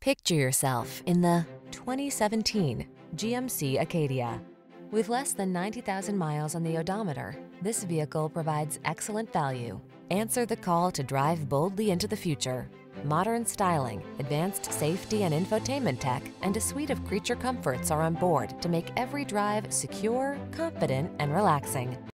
Picture yourself in the 2017 GMC Acadia. With less than 90,000 miles on the odometer, this vehicle provides excellent value. Answer the call to drive boldly into the future. Modern styling, advanced safety and infotainment tech, and a suite of creature comforts are on board to make every drive secure, confident, and relaxing.